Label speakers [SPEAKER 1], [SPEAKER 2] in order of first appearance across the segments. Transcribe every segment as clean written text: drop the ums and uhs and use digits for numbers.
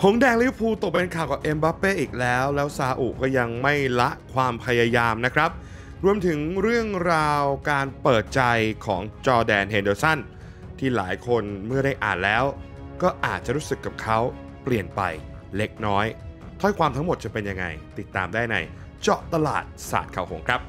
[SPEAKER 1] หงแดงลิเวอร์พูลตกเป็นข่าวกับเอ็มบัปเป้อีกแล้วซาอุก็ยังไม่ละความพยายามนะครับรวมถึงเรื่องราวการเปิดใจของจอร์แดน เฮนเดอร์สันที่หลายคนเมื่อได้อ่านแล้วก็อาจจะรู้สึกกับเขาเปลี่ยนไปเล็กน้อยถ้อยความทั้งหมดจะเป็นยังไงติดตามได้ในเจาะตลาดศาสตร์ข่าวหงครับ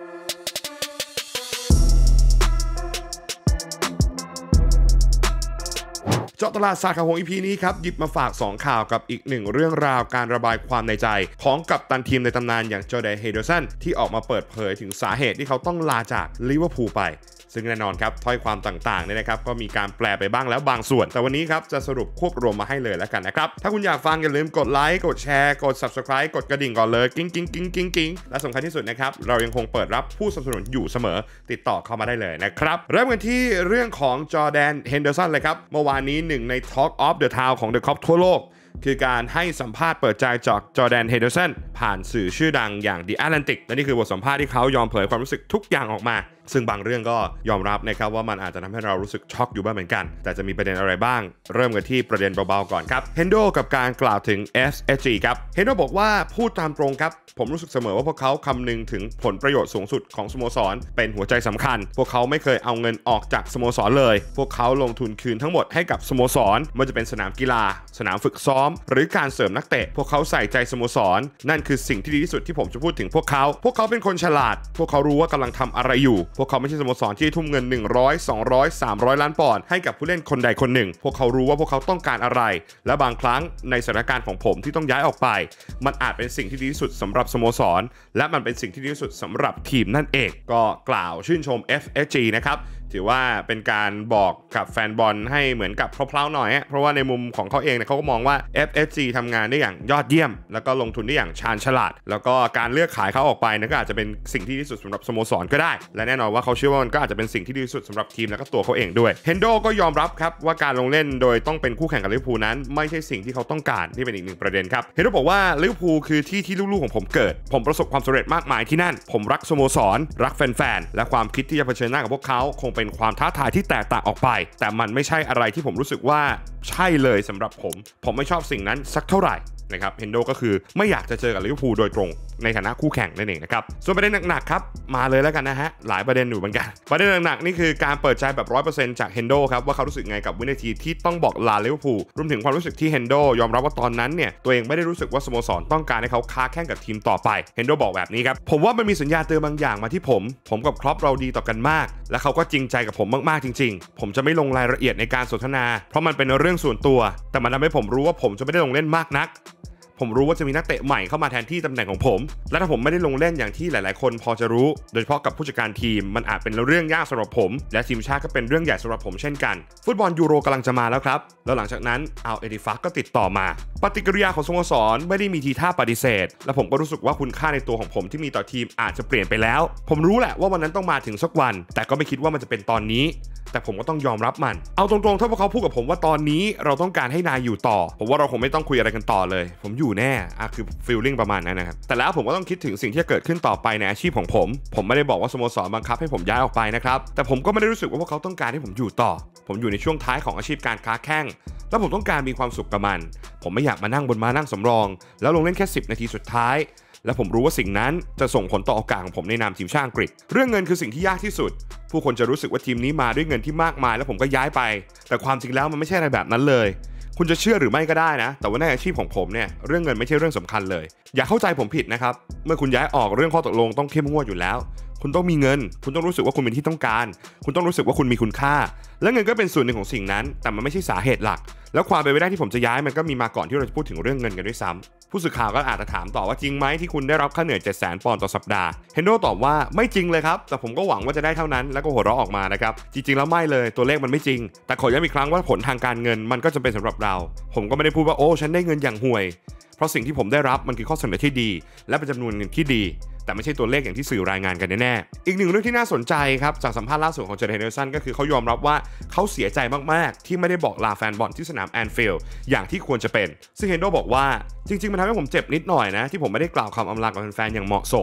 [SPEAKER 1] เจาะตลาดศาสตร์ข่าวหง EP นี้ครับหยิบมาฝาก2ข่าวกับอีก1เรื่องราวการระบายความในใจของกัปตันทีมในตำนานอย่างจอร์แดน เฮนเดอร์สันที่ออกมาเปิดเผยถึงสาเหตุที่เขาต้องลาจากลิเวอร์พูลไปซึ่งแน่นอนครับถ้อยความต่างๆเนี่ยนะครับก็มีการแปลไปบ้างแล้วบางส่วนแต่วันนี้ครับจะสรุปควบรวมมาให้เลยแล้วกันนะครับถ้าคุณอยากฟังอย่าลืมกดไลค์กดแชร์กด Subscribe กดกระดิ่งก่อนเลยกิ้งและสำคัญที่สุดนะครับเรายังคงเปิดรับผู้สนับสนุนอยู่เสมอติดต่อเข้ามาได้เลยนะครับเริ่มกันที่เรื่องของจอร์แดน เฮนเดอร์สันเลยครับเมื่อวานนี้หนึ่งใน Talk of the Town ของ The Cop ทั่วโลกคือการให้สัมภาษณ์เปิดใจจากจอร์แดน เฮนเดอร์สันผ่านสื่อชื่อดังอย่าง The Atlantic และนี่คือบทสัมภาษณ์ที่เขายอมเผยความรู้สึกทุกอย่างออกมาซึ่งบางเรื่องก็ยอมรับนะครับว่ามันอาจจะทำให้เรารู้สึกช็อกอยู่บ้างเหมือนกันแต่จะมีประเด็นอะไรบ้างเริ่มกันที่ประเด็นเบาๆก่อนครับเฮนโดกับการกล่าวถึง SSG ครับเฮนโดบอกว่าพูดตามตรงครับผมรู้สึกเสมอว่าพวกเขาคำนึงถึงผลประโยชน์สูงสุดของสโมสรเป็นหัวใจสำคัญพวกเขาไม่เคยเอาเงินออกจากสโมสรเลยพวกเขาลงทุนคืนทั้งหมดให้กับสโมสรไม่ว่าจะเป็นสนามกีฬาสนามฝึกซ้อมหรือการเสริมนักเตะพวกเขาใส่ใจสโมสรนั่นคือสิ่งที่ดีที่สุดที่ผมจะพูดถึงพวกเขาเป็นคนฉลาดพวกเขารู้ว่ากำลังทำอะไรอยู่พวกเขาไม่ใช่สโมสรที่ทุ่มเงิน100 200 300 ล้านปอนด์ให้กับผู้เล่นคนใดคนหนึ่งพวกเขารู้ว่าพวกเขาต้องการอะไรและบางครั้งในสถานการณ์ของผมที่ต้องย้ายออกไปมันอาจเป็นสิ่งที่ดีที่สุดสำหรับสโมสรและมันเป็นสิ่งที่ดีที่สุดสำหรับทีมนั่นเองก็กล่าวชื่นชม FSG นะครับถือว่าเป็นการบอกกับแฟนบอลให้เหมือนกับเพลาๆหน่อยเพราะว่าในมุมของเขาเองเขาก็มองว่า FSG ทำงานได้อย่างยอดเยี่ยมแล้วก็ลงทุนได้อย่างชาญฉลาดแล้วก็การเลือกขายเขาออกไปก็อาจจะเป็นสิ่งที่ดีที่สุดสำหรับสโมสรก็ได้และแน่นอนว่าเขาเชื่อว่ามันก็อาจจะเป็นสิ่งที่ดีที่สุดสำหรับทีมแล้วก็ตัวเขาเองด้วยเฮนโดก็ยอมรับครับว่าการลงเล่นโดยต้องเป็นคู่แข่งกับลิเวอร์พูลนั้นไม่ใช่สิ่งที่เขาต้องการที่เป็นอีกหนึ่งประเด็นครับเฮนโดบอกว่าลิเวอร์พูลคือที่ลูกๆของผมเกิดผมประสบความสำเร็จมากมายที่นั่นผมรักสโมสรรักแฟนๆและความคิดที่จะเผชิญหน้ากับพวกเขาคงเป็นความท้าทายที่แตกต่างออกไปแต่มันไม่ใช่อะไรที่ผมรู้สึกว่าใช่เลยสำหรับผมไม่ชอบสิ่งนั้นสักเท่าไหร่นะครับเฮนโดก็คือไม่อยากจะเจอกับลิเวอร์พูลโดยตรงในฐานะคู่แข่งนั่นเองนะครับส่วนประเด็นหนักๆครับมาเลยแล้วกันนะฮะหลายประเด็นอยู่เหมือนกันประเด็นหนักๆนี่คือการเปิดใจแบบ 100% จากเฮนโดครับว่าเขารู้สึกไงกับวินาทีที่ต้องบอกลาลิเวอร์พูลรวมถึงความรู้สึกที่เฮนโดยอมรับว่าตอนนั้นเนี่ยตัวเองไม่ได้รู้สึกว่าสโมสรต้องการให้เขาค้าแข่งกับทีมต่อไปเฮนโดบอกแบบนี้ครับผมว่ามันมีสัญญาณเตือนบางอย่างมาที่ผมกับคล็อปเราดีต่อกันมากและเขาก็จริงใจกับผมมากๆจริงๆผมจะไม่ลงรายละเอียดในการสนทนาเพราะมันเป็นเรื่องส่วนตัวแต่มันทำให้ผมรู้ว่าผมจะไม่ได้ลงเล่นมากนักผมรู้ว่าจะมีนักเตะใหม่เข้ามาแทนที่ตำแหน่งของผมและถ้าผมไม่ได้ลงเล่นอย่างที่หลายๆคนพอจะรู้โดยเฉพาะกับผู้จัดการทีมมันอาจเป็นเรื่องยากสำหรับผมและทีมชาติก็เป็นเรื่องใหญ่สำหรับผมเช่นกันฟุตบอลยูโรกำลังจะมาแล้วครับแล้วหลังจากนั้นเอาเอดิฟักก็ติดต่อมาปฏิกิริยาของสโมสรไม่ได้มีทีท่าปฏิเสธและผมก็รู้สึกว่าคุณค่าในตัวของผมที่มีต่อทีมอาจจะเปลี่ยนไปแล้วผมรู้แหละว่าวันนั้นต้องมาถึงสักวันแต่ก็ไม่คิดว่ามันจะเป็นตอนนี้แต่ผมก็ต้องยอมรับมันเอาตรงๆถ้าพวกเขาพูดกับผมว่าตอนนี้เราต้องการให้นายอยู่ต่อผมว่าเราคงไม่ต้องคุยอะไรกันต่อเลยผมอยู่แน่คือฟีลลิ่งประมาณนั้นนะครับแต่แล้วผมก็ต้องคิดถึงสิ่งที่จะเกิดขึ้นต่อไปในอาชีพของผมไม่ได้บอกว่าสโมสรบังคับให้ผมย้ายออกไปนะครับแต่ผมก็ไม่ได้รู้สึกว่าพวกเขาต้องการให้ผมอยู่ต่อผมอยู่ในช่วงท้ายของอาชีพการค้าแข่งแล้วผมต้องการมีความสุขกับมันผมไม่อยากมานั่งบนม้านั่งสำรองแล้วลงเล่นแค่10 นาทีสุดท้ายและผมรู้ว่าสิ่งนั้นจะส่งผลต่อโอกาสของผมในนามทีมชาติอังกฤษเรื่องเงินคือสิ่งที่ยากที่สุดผู้คนจะรู้สึกว่าทีมนี้มาด้วยเงินที่มากมายแล้วผมก็ย้ายไปแต่ความจริงแล้วมันไม่ใช่อะไรแบบนั้นเลยคุณจะเชื่อหรือไม่ก็ได้นะแต่ว่าในอาชีพของผมเนี่ยเรื่องเงินไม่ใช่เรื่องสำคัญเลยอย่าเข้าใจผมผิดนะครับเมื่อคุณย้ายออกเรื่องข้อตกลงต้องเข้มงวดอยู่แล้วคุณต้องมีเงินคุณต้องรู้สึกว่าคุณเป็นที่ต้องการคุณต้องรู้สึกว่าคุณมีคุณค่าและเงินก็เป็นส่วนหนึ่งของสิ่งนั้นแต่มันไม่ใช่สาเหตุหลักแล้วความเป็นไปได้ที่ผมจะย้ายมันก็มีมาก่อนที่เราจะพูดถึงเรื่องเงินกันด้วยซ้ำผู้สื่อข่าวก็อาจจะถามต่อว่าจริงไหมที่คุณได้รับค่าเหนื่อย 700,000 ปอนด์ต่อสัปดาห์เฮนโดตอบว่าไม่จริงเลยครับแต่ผมก็หวังว่าจะได้เท่านั้นแล้วก็หัวเราะออกมานะครับจริงๆแล้วไม่เลยตัวเลขมันไม่จริงแต่ขอย้ำอีกครั้งว่าผลทางการเงินมันก็จำเป็นสำหรับเราผมก็ไม่ได้พูดว่าโอ้ฉันได้เงินอย่างห่วยเพราะสิ่งที่ผมได้รับมันคือข้อเสนอที่ดีและเป็นจำนวนเงินที่ดีแต่ไม่ใช่ตัวเลขอย่างที่สื่อรายงานกันแน่ๆอีกหนึ่งเรื่องที่น่าสนใจครับจากสัมภาษณ์ล่าสุดของเจอร์เดน เฮนเดอร์สันก็คือเขายอมรับว่าเขาเสียใจมากๆที่ไม่ได้บอกลาแฟนบอลที่สนามแอนฟิลด์อย่างที่ควรจะเป็นซึ่งเฮนโดบอกว่าจริงๆมันทำให้ผมเจ็บนิดหน่อยนะที่ผมไม่ได้กล่าวคำอำลากับแฟนๆอย่างเหมาะสม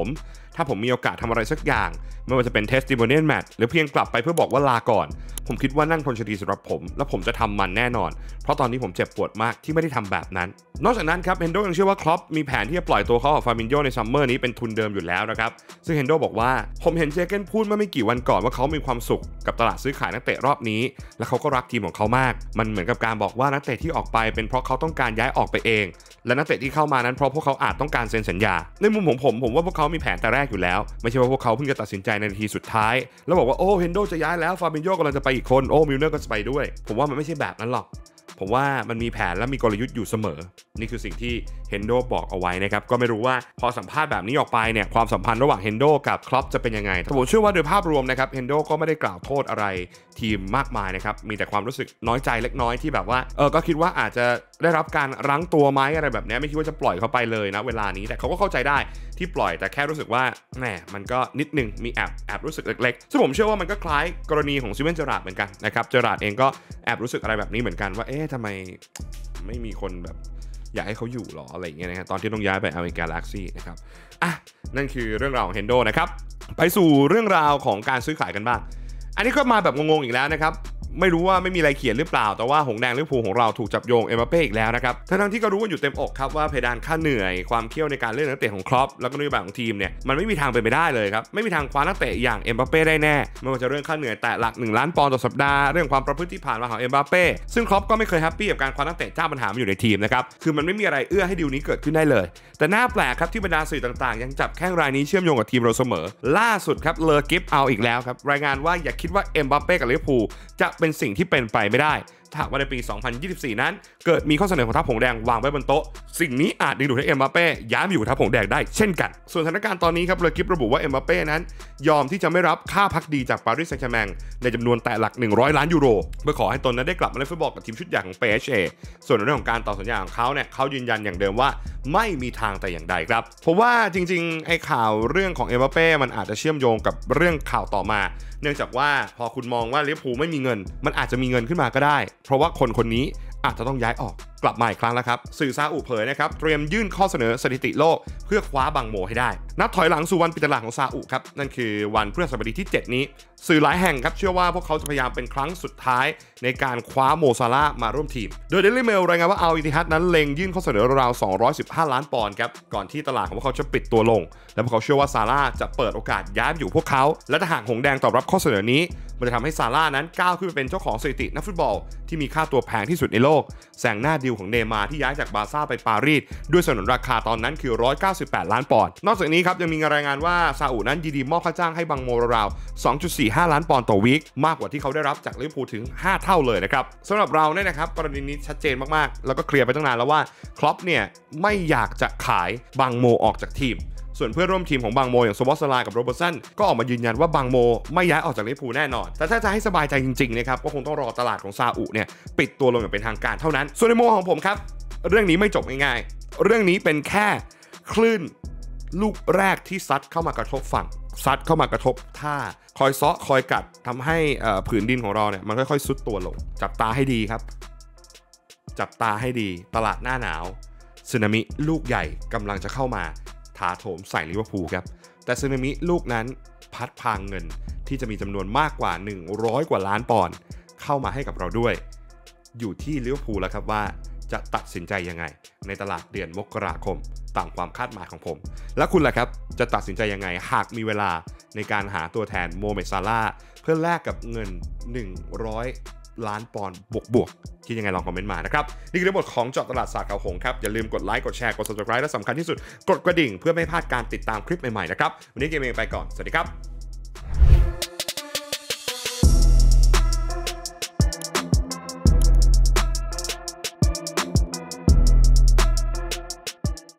[SPEAKER 1] ถ้าผมมีโอกาสทำอะไรสักอย่างไม่ว่าจะเป็น testimonial match หรือเพียงกลับไปเพื่อบอกว่าลาก่อนผมคิดว่านั่นคงจะดีสำหรับผมและผมจะทำมันแน่นอนเพราะตอนนี้ผมเจ็บปวดมากที่ไม่ได้ทำแบบนั้นนอกจากนั้นครับเฮนโดยังเชื่อว่าคล็อปมีแผนที่จะปล่อยตัวเขากับฟาบินโญในซัมเมอร์นี้เป็นทุนเดิมอยู่แล้วนะครับซึ่งเฮนโดบอกว่าผมเห็นเจเกนพูดเมื่อไม่กี่วันก่อนว่าเขามีความสุขกับตลาดซื้อขายนักเตะรอบนี้และเขาก็รักทีมของเขามากมันเหมือนกับการบอกว่านักเตะที่ออกไปเป็นเพราะเขาต้องการย้ายออกไปเองและนักเตะที่เข้ามานั้นเพราะพวกเขาอาจต้องการเซ็นสัญญาในมุมของผมว่าพวกเขามีแผนแต่แรกอยู่แล้วไม่ใช่ว่าพวกเขาเพิ่งจะตัดสินใจในนาทีสุดท้ายแล้วบอกว่าโอ้เฮนโดจะย้ายแล้วฟาบินโญกำลังจะไปอีกคนโอ้มิลเนอร์ก็จะไปด้วยผมว่ามันไม่ใช่แบบนั้นหรอกผมว่ามันมีแผนและมีกลยุทธ์อยู่เสมอนี่คือสิ่งที่เฮนโดบอกเอาไว้นะครับก็ไม่รู้ว่าพอสัมภาษณ์แบบนี้ออกไปเนี่ยความสัมพันธ์ระหว่างเฮนโดกับคล็อปจะเป็นยังไงแต่ผมเชื่อว่าโดยภาพรวมนะครับเฮนโดก็ไม่ได้กล่าวโทษอะไรทีมมากมายนะครับมีแต่ความรู้สึกน้อยใจเล็กน้อยที่แบบว่าก็คิดว่าอาจจะได้รับการรั้งตัวไหมอะไรแบบนี้ไม่คิดว่าจะปล่อยเขาไปเลยนะเวลานี้แต่เขาก็เข้าใจได้ที่ปล่อยแต่แค่รู้สึกว่าแหมมันก็นิดนึงมีแอบรู้สึกเล็กๆซึ่งผมเชื่อว่ามันก็คล้ายกรณีของซิเวนเจอราร์ดเหมือนกันนะครับเจอราร์ดเองก็แอบรู้สึกอะไรแบบนี้เหมือนกันว่าทำไมไม่มีคนแบบอยากให้เขาอยู่หรออะไรอย่างเงี้ยนะตอนที่ต้องย้ายไปLA Galaxyนะครับนั่นคือเรื่องราวของเฮนโดนะครับไปสู่เรื่องราวของการซื้อขายกันบ้างอันนี้ก็มาแบบงงๆอีกแล้วนะครับไม่รู้ว่าไม่มีอะไรเขียนหรือเปล่าแต่ว่าหงแดงลิเวอร์พูลของเราถูกจับโยงเอ็มบัปเป้อีกแล้วนะครับทั้งที่ก็รู้กันอยู่เต็มอกครับว่าเพดานค่าเหนื่อยความเขี้ยวในการเล่นนักเตะของคล็อปแล้วก็นโยบายของทีมเนี่ยมันไม่มีทางเป็นไปได้เลยครับไม่มีทางคว้านักเตะอย่างเอ็มบัปเป้ได้แน่ไม่ว่าจะเรื่องค่าเหนื่อยแต่หลัก1 ล้านปอนด์ต่อสัปดาห์เรื่องความประพฤติที่ผ่านมาของเอ็มบัปเป้ซึ่งคล็อปก็ไม่เคยแฮปปี้กับการคว้านักเตะเจ้าปัญหามาอยู่ในทีมนะครับคือมันไม่มีอะไรเอื้อให้ดีลนี้เกิดขึ้นได้เลยแต่น่าแปลกครับที่บรรดาสื่อต่างๆยังจับแข้งรายนี้เชื่อมโยงกับทีมเราเสมอล่าสุดครับเลอกิฟเอาอีกแล้วครับรายงานว่าอย่าคิดว่าเอ็มบัปเป้กับลิเวอร์พูลจะเป็นสิ่งที่เป็นไปไม่ได้ถ้าว่าในปี 2024 นั้นเกิดมีข้อเสนอของทัพหงแดงวางไว้บนโต๊ะสิ่งนี้อาจดึงดูดให้เอ็มบัปเป้ย้ายมาอยู่ทัพหงแดงได้เช่นกันส่วนสถานการณ์ตอนนี้ครับเลอกิฟระบุว่าเอ็มบัปเป้นั้นยอมที่จะไม่รับค่าพักดีจากปารีสแซงต์แชร์แมงในจำนวนแต่หลัก100 ล้านยูโรเพื่อขอให้ตนนั้นได้กลับมาเล่นฟุตบอลกับทีมชุดใหญ่ของ PSG ส่วนในเรื่องของการต่อสัญญาของเขาเนี่ยเขายืนยันอย่างเดิมว่าไม่มีทางแต่อย่างใดครับผมว่าจริงๆไอ้ข่าวเรื่องของเอ็มบัปเป้มันอาจจะเชื่อมโยงกับเรื่องข่าวต่อมาเนื่องจากว่าพอคุณมองว่าลิเวอร์พูลไม่มีเงินมันอาจจะมีเงินขึ้นมาก็ได้เพราะว่าคนนี้อาจจะต้องย้ายออกกลับมาอีกครั้งแล้วครับสื่อซาอุเผยนะครับเตรียมยื่นข้อเสนอสถิติโลกเพื่อคว้าบังโมให้ได้นับถอยหลังสู่วันปิดตลาดของซาอุครับนั่นคือวันพฤหัสบดีที่7นี้สื่อหลายแห่งครับเชื่อว่าพวกเขาจะพยายามเป็นครั้งสุดท้ายในการคว้าโมซาลาห์มาร่วมทีมโดย Daily Mail รายงานว่าอัลอิติฮัดนั้นเล็งยื่นข้อเสนอราว215 ล้านปอนด์ครับก่อนที่ตลาดของพวกเขาจะปิดตัวลงและพวกเขาเชื่อว่าซาลาห์จะเปิดโอกาสย้ายไปอยู่พวกเขาและถ้าหากหงแดงตอบรับข้อเสนอนี้มันจะทำให้ซาลาห์นั้นก้าวขึ้นไปเป็นเจ้าของสถิตินักฟุตบอลที่มีค่าตัวแพงที่สุดในโลกแซงหน้าดีลของเนย์มาร์ที่ย้ายจากบาร์ซ่าไปปารีสด้วยสนนราคาตอนนั้นคือ198 ล้านปอนด์นอกจากนี้ครับยังมีรายงานว่าซาอุนั้นยินดีมอบค่าจ้างให้บังโมราวๆ 2.45 ล้านปอนด์ต่อวีคมากกว่าที่เขาได้รับจากลิเวอร์พูลถึง5 เท่าเลยนะครับสำหรับเราเนี่ยนะครับกรณีนี้ชัดเจนมากๆแล้วก็เคลียร์ไปตั้งนานแล้วว่าคล็อปเนี่ยไม่อยากจะขายบังโมออกจากทีมส่วนเพื่อนร่วมทีมของบังโมอย่างโซบอสลากับโรเบอร์สันก็ออกมายืนยันว่าบังโมไม่ย้ายออกจากลิเวอร์พูลแน่นอนแต่ถ้าจะให้สบายใจจริงๆนะครับก็คงต้องรอตลาดของซาอุเนี่ยปิดตัวลงอย่างเป็นทางการเท่านั้นส่วนในมุมของผมครับเรื่องนี้ไม่จบง่ายๆเรื่องนี้เป็นแค่คลื่นลูกแรกที่ซัดเข้ามากระทบฝั่งซัดเข้ามากระทบท่าคอยเซาะคอยกัดทำให้ผืนดินของเราเนี่ยมันค่อยๆซุดตัวลงจับตาให้ดีครับจับตาให้ดีตลาดหน้าหนาวสึนามิลูกใหญ่กำลังจะเข้ามาถาโถมใส่ลิเวอร์พูลครับแต่สึนามิลูกนั้นพัดพาเงินที่จะมีจำนวนมากกว่า100 กว่าล้านปอนด์เข้ามาให้กับเราด้วยอยู่ที่ลิเวอร์พูลแล้วครับว่าจะตัดสินใจยังไงในตลาดเดือนมกราคมตามความคาดหมายของผมและคุณล่ะครับจะตัดสินใจยังไงหากมีเวลาในการหาตัวแทนโมเมดซาลาห์เพื่อแลกกับเงิน100 ล้านปอนด์บวกคิดยังไงลองคอมเมนต์มานะครับนี่คือทั้งหมดของเจาะตลาดศาสตร์ข่าวหงครับอย่าลืมกดไลค์กดแชร์กด subscribe และสำคัญที่สุดกดกระดิ่งเพื่อไม่พลาดการติดตามคลิปใหม่ๆนะครับวันนี้เกมเองไปก่อนสวัสดีครับ